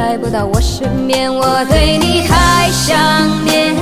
来不到我身边，我对你太想念。